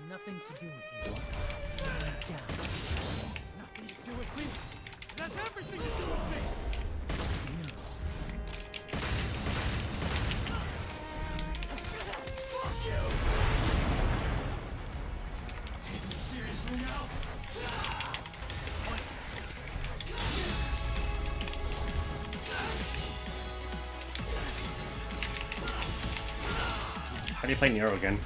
nothing to do with you. Down. Nothing to do with me. It has everything to do with me. Fuck you. Take me seriously now. How do you play Nero again?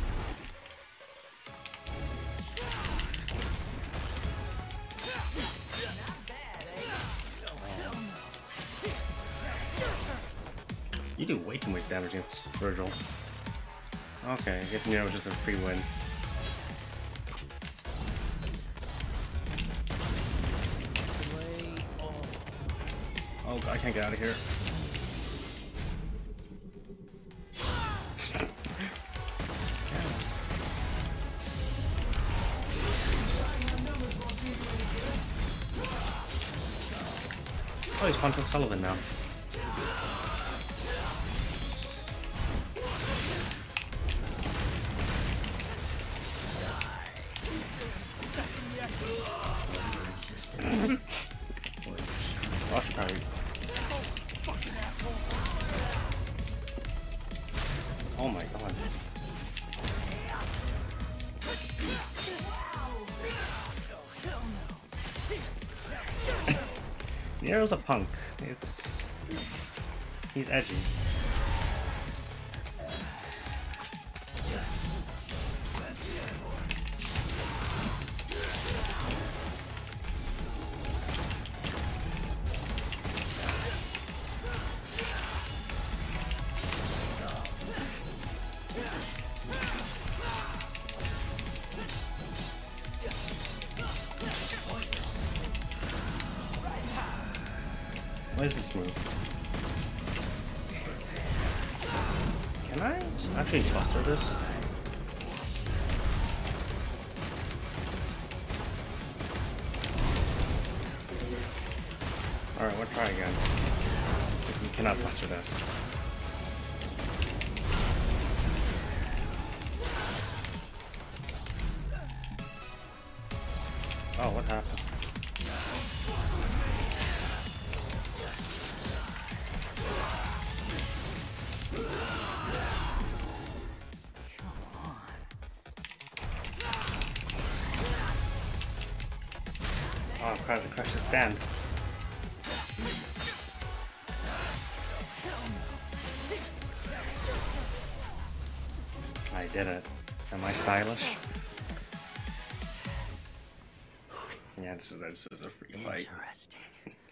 You do way too much damage against Virgil. Okay, I guess Nero was just a free win. Oh, I can't get out of here. Oh, he's Quantum Sullivan now. Rush parry. Oh my god. Nero's a punk. He's edgy. What is this move? Can I actually buster this? Alright, we'll try again. We cannot buster this. Oh, what happened? Oh crap, the crash the stand. I did it. Am I stylish? Yeah, this is a free fight. Interesting.